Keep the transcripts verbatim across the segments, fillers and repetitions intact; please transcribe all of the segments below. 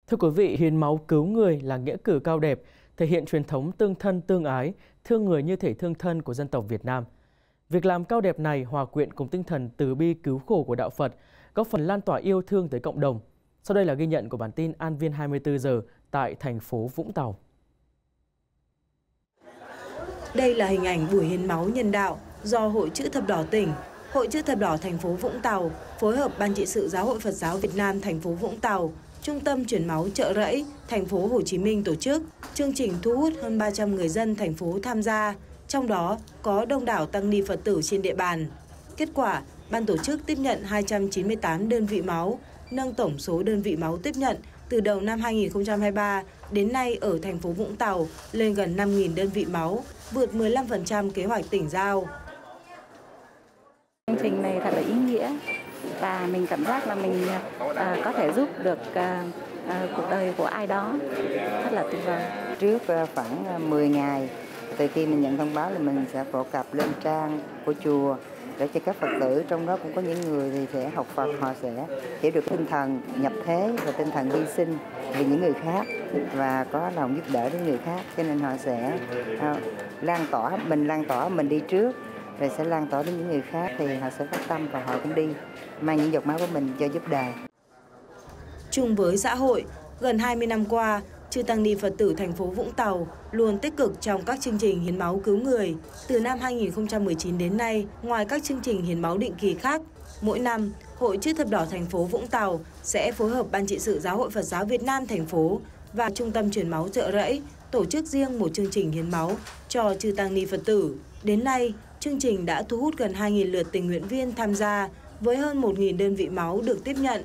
Thưa quý vị, hiến máu cứu người là nghĩa cử cao đẹp, thể hiện truyền thống tương thân tương ái, thương người như thể thương thân của dân tộc Việt Nam. Việc làm cao đẹp này hòa quyện cùng tinh thần từ bi cứu khổ của Đạo Phật, góp phần lan tỏa yêu thương tới cộng đồng. Sau đây là ghi nhận của bản tin An Viên hai mươi tư giờ tại thành phố Vũng Tàu. Đây là hình ảnh buổi hiến máu nhân đạo do Hội Chữ Thập Đỏ tỉnh, Hội Chữ Thập Đỏ thành phố Vũng Tàu phối hợp Ban trị sự Giáo hội Phật giáo Việt Nam thành phố Vũng Tàu, Trung tâm chuyển máu Chợ Rẫy, thành phố Hồ Chí Minh tổ chức. Chương trình thu hút hơn ba trăm người dân thành phố tham gia, trong đó có đông đảo tăng ni Phật tử trên địa bàn. Kết quả, ban tổ chức tiếp nhận hai trăm chín mươi tám đơn vị máu, nâng tổng số đơn vị máu tiếp nhận từ đầu năm hai nghìn không trăm hai mươi ba đến nay ở thành phố Vũng Tàu lên gần năm nghìn đơn vị máu, vượt mười lăm phần trăm kế hoạch tỉnh giao. Chương trình này thật là ý nghĩa và mình cảm giác là mình à, có thể giúp được à, à, cuộc đời của ai đó, rất là tuyệt vời. Trước khoảng mười ngày, từ khi mình nhận thông báo là mình sẽ phổ cập lên trang của chùa để cho các Phật tử, trong đó cũng có những người thì sẽ học Phật, họ sẽ hiểu được tinh thần nhập thế và tinh thần hy sinh vì những người khác và có lòng giúp đỡ đến người khác, cho nên họ sẽ uh, lan tỏa, mình lan tỏa mình đi trước rồi sẽ lan tỏa đến những người khác thì họ sẽ phát tâm và họ cũng đi mang những giọt máu của mình cho giúp đời. Chung với xã hội, gần hai mươi năm qua, chư tăng ni Phật tử thành phố Vũng Tàu luôn tích cực trong các chương trình hiến máu cứu người. Từ năm hai nghìn không trăm mười chín đến nay, ngoài các chương trình hiến máu định kỳ khác, mỗi năm, Hội Chữ Thập Đỏ thành phố Vũng Tàu sẽ phối hợp Ban trị sự Giáo hội Phật giáo Việt Nam thành phố và Trung tâm chuyển máu Chợ Rẫy tổ chức riêng một chương trình hiến máu cho chư tăng ni Phật tử. Đến nay, chương trình đã thu hút gần hai nghìn lượt tình nguyện viên tham gia với hơn một nghìn đơn vị máu được tiếp nhận.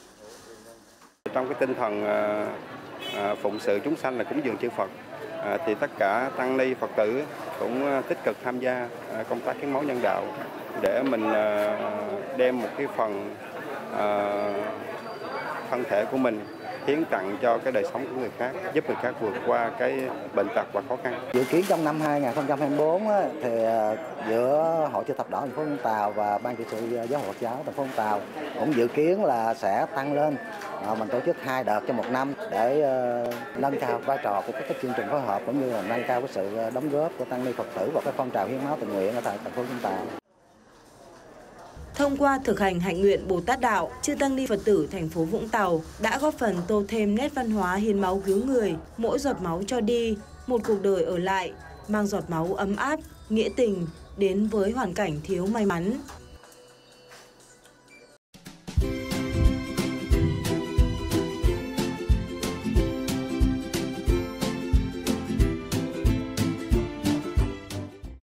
Trong cái tinh thần À, phụng sự chúng sanh là cúng dường chư Phật, à, thì tất cả tăng ni Phật tử cũng tích cực tham gia à, công tác hiến máu nhân đạo để mình à, đem một cái phần à, thân thể của mình hiến tặng cho cái đời sống của người khác, giúp người khác vượt qua cái bệnh tật và khó khăn. Dự kiến trong năm hai nghìn không trăm hai mươi tư á, thì giữa Hội Chữ Thập Đỏ thành phố Vũng Tàu và Ban trị sự Giáo hội Phật giáo thành phố Vũng Tàu cũng dự kiến là sẽ tăng lên. À, mình tổ chức hai đợt trong một năm để uh, nâng cao vai trò của các chương trình phối hợp cũng như là nâng cao cái sự đóng góp của tăng ni Phật tử vào cái phong trào hiến máu tình nguyện ở tại thành phố Vũng Tàu. Thông qua thực hành hạnh nguyện Bồ Tát đạo, chư tăng ni Phật tử thành phố Vũng Tàu đã góp phần tô thêm nét văn hóa hiến máu cứu người, mỗi giọt máu cho đi, một cuộc đời ở lại, mang giọt máu ấm áp, nghĩa tình đến với hoàn cảnh thiếu may mắn.